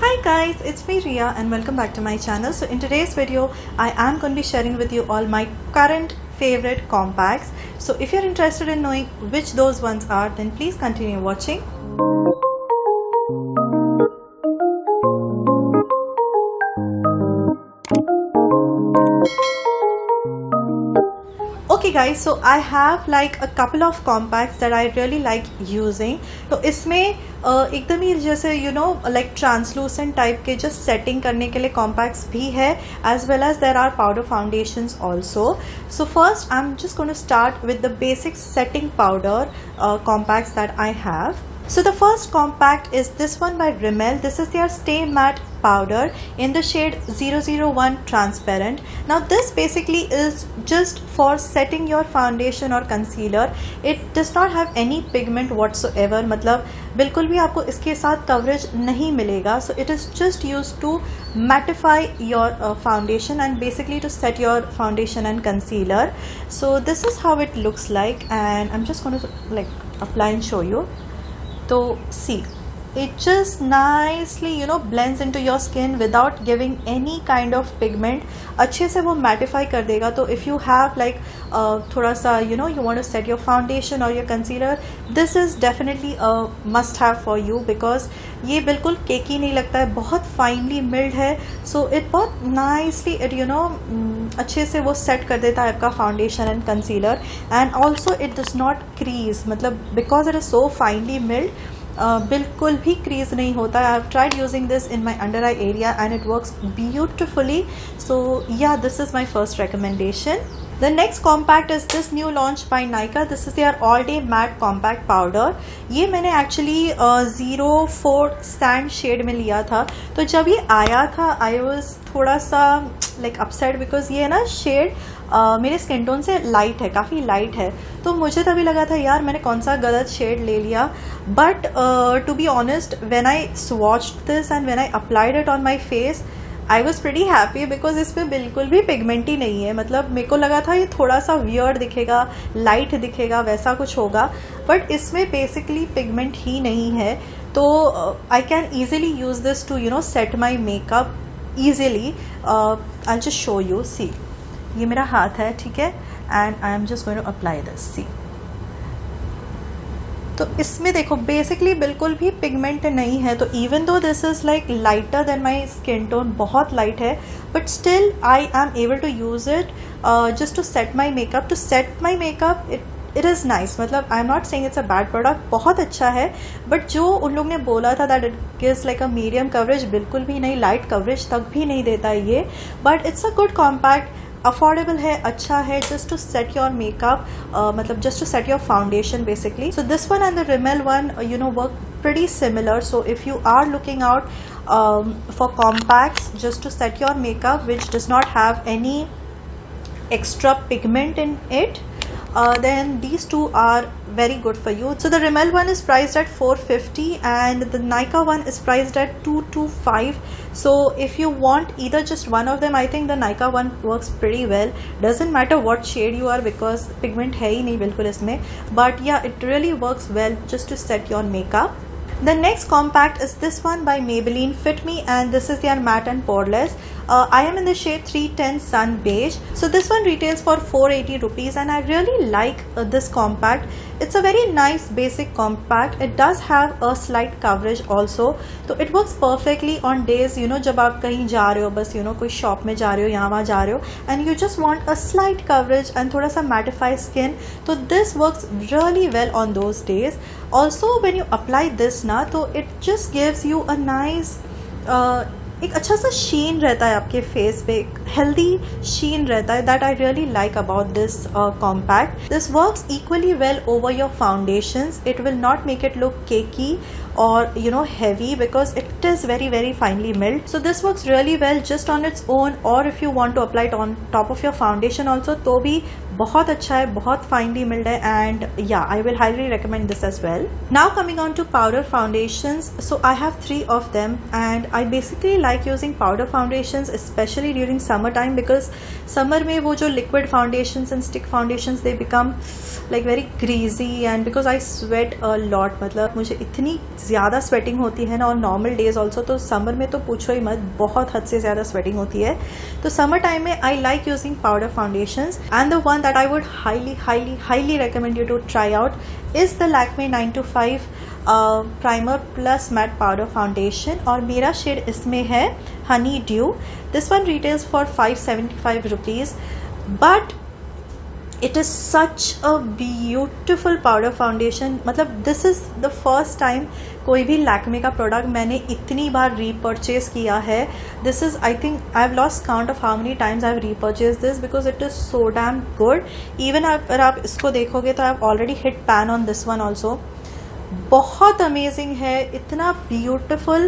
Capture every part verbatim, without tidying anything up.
Hi guys, it's me Ria and welcome back to my channel. So in today's video I am going to be sharing with you all my current favorite compacts. So if you're interested in knowing which those ones are, then please continue watching. Okay guys, so I have like a couple of compacts that I really like using. तो इसमें uh, एकदम ही जैसे you know like translucent type के just setting करने के लिए compacts भी है, as well as there are powder foundations also. So first I'm just going to start with the basic setting powder uh, compacts that I have. So the first compact is this one by Rimmel. This is their Stay Matte powder in the shade zero zero one transparent. Now this basically is just for setting your foundation or concealer. It does not have any pigment whatsoever. मतलब बिल्कुल भी आपको इसके साथ coverage नहीं मिलेगा. So it is just used to mattify your uh, foundation and basically to set your foundation and concealer. So this is how it looks like, and I'm just going to like apply and show you. So see, it just nicely you know blends into your skin without giving any kind of pigment. अच्छे से वो mattify कर देगा. तो if you have like uh, थोड़ा सा you know you want to set your foundation or your concealer, this is definitely a must have for you because ये बिल्कुल केकी नहीं लगता है, बहुत finely milled है. So it बहुत nicely it you know अच्छे से वो set कर देता है आपका foundation and concealer, and also it does not crease. मतलब because it is so finely milled, Uh, बिल्कुल भी क्रीज नहीं होता है. I have tried using this in my under eye area and it works beautifully. So yeah, this is my first recommendation. The next compact is this new launch by Nykaa. This is their all day matte compact powder. ये मैंने actually zero four sand shade में लिया था. तो जब ये आया था I was थोड़ा सा like upset because ये ना shade Uh, मेरे स्किन टोन से लाइट है, काफ़ी लाइट है. तो मुझे तभी लगा था यार मैंने कौन सा गलत शेड ले लिया. But to be honest, when I swatched this and when I applied it on my face, I was pretty happy because इसमें बिल्कुल भी पिगमेंट ही नहीं है. मतलब मेरे को लगा था ये थोड़ा सा वियर्ड दिखेगा, लाइट दिखेगा, वैसा कुछ होगा, बट इसमें बेसिकली पिगमेंट ही नहीं है. तो I can easily use this to you know set my makeup easily. I just show you. See, ये मेरा हाथ है, ठीक है, and I am just going to apply this. See, तो इसमें देखो बेसिकली बिल्कुल भी पिगमेंट नहीं है. तो even though this is like lighter than my skin tone, बहुत लाइट है, but still I am able to use it just to set my makeup. To set my makeup it it is nice. मतलब I am not saying it's a bad product, बहुत अच्छा है. But जो उन लोग ने बोला था that it gives like a medium coverage, बिल्कुल भी नहीं, लाइट कवरेज तक भी नहीं देता है ये. But it's a good compact, affordable है, अच्छा है, just to set your makeup, मतलब just to set your foundation basically. So this one and the Rimmel one you know work pretty similar. So if you are looking out um, for compacts just to set your makeup which does not have any extra pigment in it, uh, then these two are very good for you. So the Rimmel one is priced at four fifty and the Nykaa one is priced at two twenty-five. So if you want either just one of them, I think the Nykaa one works pretty well. Doesn't matter what shade you are because pigment है ही नहीं बिल्कुल इसमें. But yeah, it really works well just to set your makeup. The next compact is this one by Maybelline Fit Me, and this is their matte and poreless. Uh, I am in the shade three ten Sun Beige. So this one retails for four eighty rupees and I really like uh, this compact. It's a very nice basic compact. It does have a slight coverage also. So it works perfectly on days you know जब आप कहीं जा रहे हो, बस you know कोई shop में जा रहे हो, यहाँ वहाँ जा रहे हो, and you just want a slight coverage and थोड़ा सा mattify skin. So this works really well on those days. Also when you apply this ना, तो it just gives you a nice uh, एक अच्छा सा शीन रहता है आपके फेस पे, एक हेल्दी शीन रहता है. That I really like about this compact. This works equally well over your foundations. It will not make it look cakey or you know heavy because it is very very finely milled. So this works really well just on its own, or if you want to apply it on top of your foundation also, तो भी बहुत अच्छा है, बहुत finally mild है and yeah I will highly recommend this as well. Now coming on to powder foundations, so I have three of them and I basically like using powder foundations specially during summer time, because summer में वो जो liquid foundations and stick foundations they become like very greasy and because I sweat a lot, मतलब मुझे इतनी ज़्यादा sweating होती है ना, और नॉर्मल डेज ऑल्सो, तो समर में तो पूछो ही मत, बहुत हद से ज़्यादा स्वेटिंग होती है. तो समर टाइम में I like using powder foundations and the one that I would highly highly highly recommend you to try out is the Lakme nine two five uh, primer plus matte powder foundation और मेरा shade इसमें है Honey Dew. This one retails for five seventy-five rupees, but it is such a beautiful powder foundation. मतलब this is the first time कोई भी लैक्मे का product मैंने इतनी बार रीपर्चेज किया है. This is I think I have lost count of how many times I have repurchase this because it is so damn good. Even अगर आप इसको देखोगे तो I have already hit pan on this one also. बहुत amazing है, इतना beautiful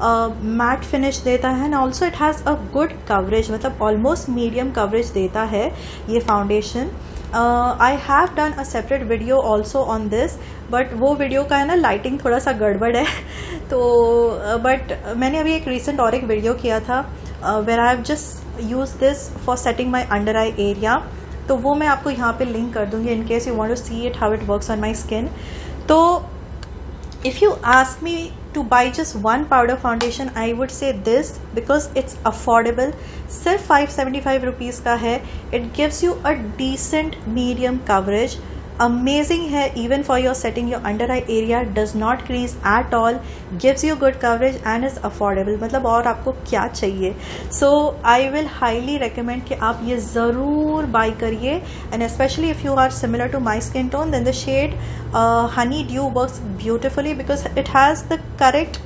matte finish देता है and also it has a good coverage, मतलब ऑलमोस्ट मीडियम कवरेज देता है ये foundation. I have done a separate video also on this, but वो वीडियो का है ना लाइटिंग थोड़ा सा गड़बड़ है तो बट uh, मैंने अभी एक रिसेंट और एक वीडियो किया था where I have just use this for setting my under eye area, तो वो मैं आपको यहाँ पे लिंक कर दूंगी in case you want to see it how it works on my skin. तो if you ask me to buy just one powder foundation, I would say this because it's affordable. सिर्फ five seventy-five rupees का है. It gives you a decent medium coverage. Amazing है even for your setting your under eye area, does not crease at all, gives you good coverage and is affordable. मतलब और आपको क्या चाहिए. So I will highly recommend कि आप ये ज़रूर buy करिए and especially if you are similar to my skin tone, then the shade uh, Honey Dew works beautifully because it has the correct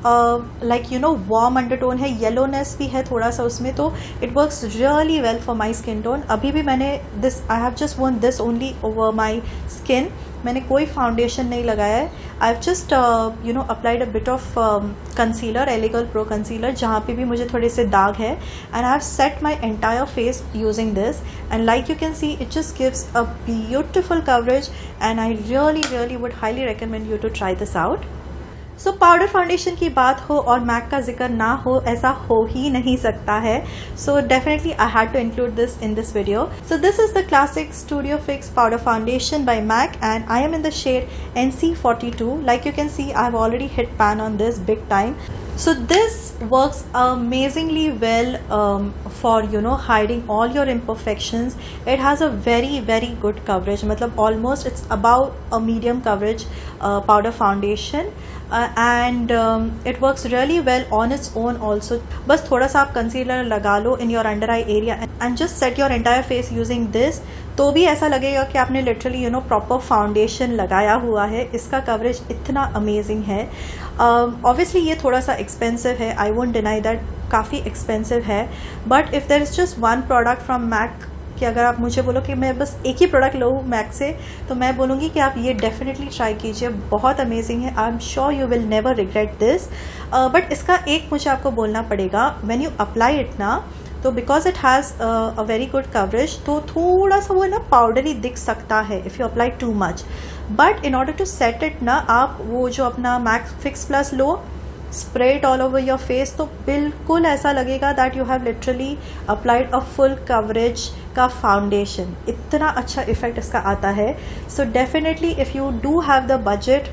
like you know warm undertone है, yellowness भी है थोड़ा सा उसमें, तो it works really well for my skin tone. अभी भी मैंने this I have just worn this only over my skin. मैंने कोई फाउंडेशन नहीं लगाया है. I have just you know applied a bit of concealer, LA Girl pro concealer, जहाँ पे भी मुझे थोड़े से दाग है and I have set my entire face using this and like you can see it just gives a beautiful coverage and I really really would highly recommend you to try this out. So powder foundation की बात हो और Mac का जिक्र ना हो, ऐसा हो ही नहीं सकता है. So definitely I had to include this in this video. So this is the classic studio fix powder foundation by MAC and I am in the shade N C forty-two. Like you can see I have already hit pan on this big time. So this works amazingly well um, for you know hiding all your imperfections. It has a very very good coverage. मतलब almost it's about a medium coverage uh, powder foundation uh, and um, it works really well on its own also. बस थोड़ा सा आप concealer लगा लो in your under eye area and just set your entire face using this. तो भी ऐसा लगेगा कि आपने literally you know proper foundation लगाया हुआ है. इसका कवरेज इतना अमेजिंग है. ऑब्वियसली uh, ये थोड़ा सा एक्सपेंसिव है, आई वोंट डिनाई दैट, काफ़ी एक्सपेंसिव है. But if there is just one product from MAC, कि अगर आप मुझे बोलो कि मैं बस एक ही प्रोडक्ट लूँ मैक से, तो मैं बोलूँगी कि आप ये डेफिनेटली ट्राई कीजिए. बहुत अमेजिंग है. I am sure you will never regret this. But इसका एक मुझे आपको बोलना पड़ेगा, व्हेन यू अप्लाई इट ना, तो because it has a very good coverage, तो थोड़ा सा वो ना पाउडरी दिख सकता है if you apply too much. But in order to set it ना, आप वो जो अपना मैक फिक्स प्लस लो, spray it all over your face, तो बिल्कुल ऐसा लगेगा that you have literally applied a full coverage का फाउंडेशन. इतना अच्छा इफेक्ट इसका आता है. So definitely if you do have the budget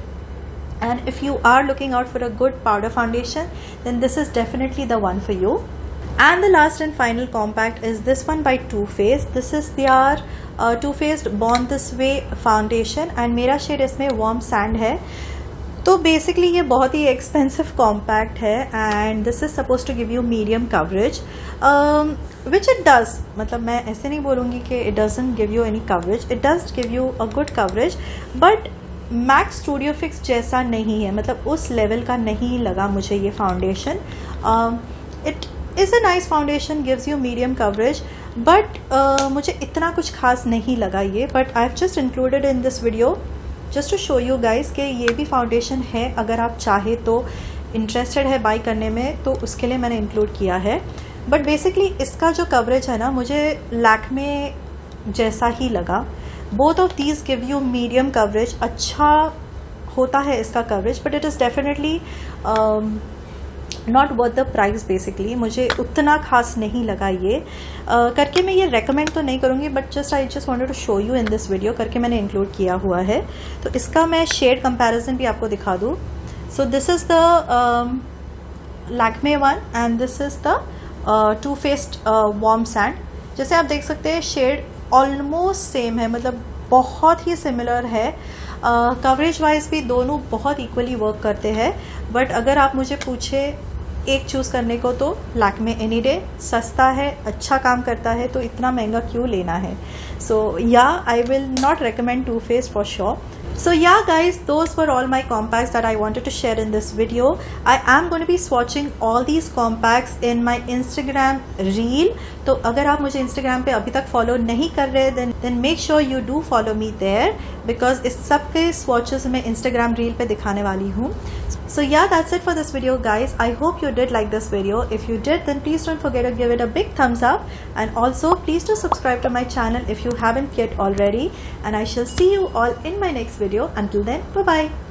and if you are looking out for a good powder foundation, then this is definitely the one for you. And the last and final compact is this one by Too Faced. This is their uh, Too Faced Born This Way foundation and मेरा shade इसमें warm sand है. तो basically ये बहुत ही expensive compact है and this is suppose to give you medium coverage which it does. मतलब मैं ऐसे नहीं बोलूँगी कि it doesn't give you any coverage, it does give you a good coverage, but MAC studio fix जैसा नहीं है. मतलब उस लेवल का नहीं लगा मुझे ये foundation. It is a nice foundation, gives you medium coverage, but मुझे इतना कुछ खास नहीं लगा ये. But I have just included in this video just to show you guys कि ये भी फाउंडेशन है. अगर आप चाहे तो इंटरेस्टेड है बाई करने में, तो उसके लिए मैंने इंक्लूड किया है. बट बेसिकली इसका जो कवरेज है ना, मुझे लैक्मे जैसा ही लगा। Both of these give you medium coverage, अच्छा होता है इसका coverage, but it is definitely not worth the price. Basically मुझे उतना खास नहीं लगा ये uh, करके। मैं ये रेकमेंड तो नहीं करूँगी, but just I just wanted to show you in this video, करके मैंने इंक्लूड किया हुआ है। तो इसका मैं शेड कंपैरिजन भी आपको दिखा दूँ। So this is the Lakme one and this is the Too Faced warm sand. जैसे आप देख सकते हैं शेड ऑलमोस्ट सेम है, मतलब बहुत ही सिमिलर है। कवरेज uh, वाइज भी दोनों बहुत इक्वली वर्क करते हैं। बट अगर आप मुझे पूछे एक चूज करने को, तो लैक्मे एनी डे, सस्ता है, अच्छा काम करता है, तो इतना महंगा क्यों लेना है। So yeah I will not recommend Too Faced for sure. So yeah guys, those were all my compacts that I wanted to share in this video. I am going to be swatching all these compacts in my Instagram reel. तो अगर आप मुझे Instagram पे अभी तक follow नहीं कर रहे, then then make sure you do follow me there, because इस सब के swatches मैं Instagram reel पे दिखाने वाली हूँ। So yeah, that's it for this video guys. I hope you did like this video. If you did, then please don't forget to give it a big thumbs up, and also please do subscribe to my channel if you haven't yet already, and I shall see you all in my next video. Until then, bye bye.